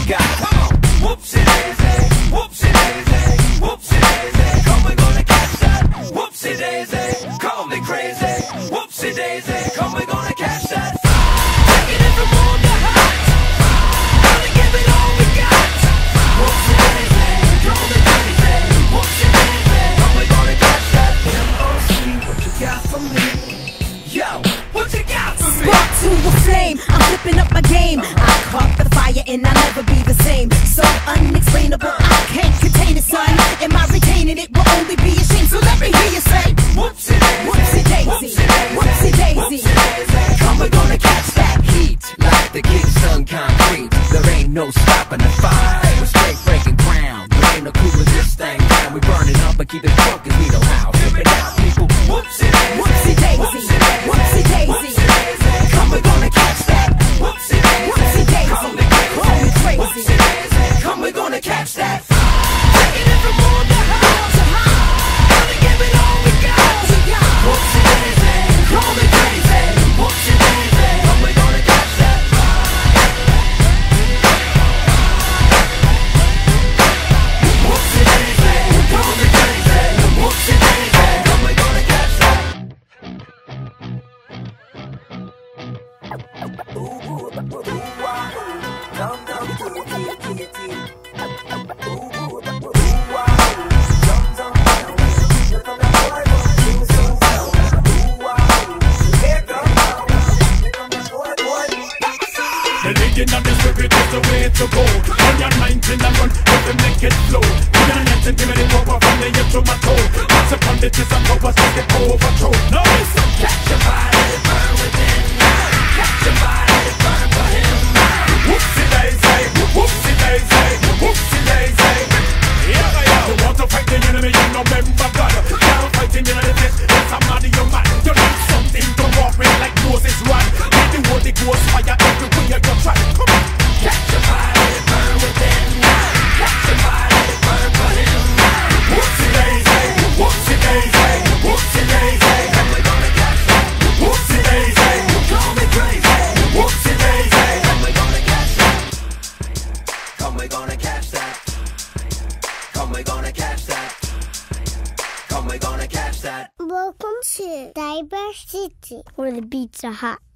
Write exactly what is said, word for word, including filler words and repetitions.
got. Come on, Woopsie Daisy, Woopsie Daisy, Woopsie Daisy. Come, we're gonna catch that. Woopsie Daisy, call me crazy. Woopsie Daisy, come, we're gonna catch that. Taking it from all the hot, gonna give it all we got. Woopsie Daisy, call me crazy. Woopsie Daisy, come, we're gonna catch that. M O C, what you got for me? Yo, what you got for me? Spark to a flame, I'm flipping up my game. I caught the fire and I'll never be the same. So unexplainable, I can't contain it, son. Am I retaining it? Will only be a shame. So let me hear you say, Woopsie Daisy, Woopsie Daisy, Woopsie Daisy. Come, we're gonna catch that heat like the Kingston concrete. There ain't no stopping the fire. We're straight breaking ground. There ain't no cooling this thing down. We burn it up and keep it drunk 'cause we know how. Flip it out, people. Woopsie Daisy, Woopsie Daisy, Woopsie Daisy. Come, we're gonna catch that. Woopsie Daisy, Woopsie Daisy. call me crazy. Call me crazy. Woopsie Daisy, come, we're gonna catch that. Taking it from all the hot, gonna give it all we got. Woopsie Daisy, call me crazy. Woopsie Daisy, come, we're gonna catch that. Woopsie Daisy, call me crazy. Woopsie Daisy, come, we're gonna catch that. The digging of the spirit is the way to go. On your nineteen and run, let them make it flow. Give me the net and give me the rubber from the head to my toe. Once upon the twist and powers take it overthrow. No, so catch your body, burn within. Catch your body, burn for him. Woopsie Daisy, Woopsie Daisy, Woopsie Daisy. Yeah, yeah. You want to fight the enemy, you know remember God. Now fighting in the flesh, it's a man in your man. You need something to walk with like Moses run. Need the Holy Ghost fire everywhere you try. Come on. Catch your body, burn within. Catch your body, burn for him. Woopsie Daisy, Woopsie Daisy, Woopsie Daisy. And we're gonna catch that. Woopsie Daisy, Call me crazy. Woopsie Daisy. Come, we're gonna catch that. Come, we're gonna catch that. Come, we're gonna catch that. Come, we're gonna catch that. Welcome to Diversity, where the beats are hot.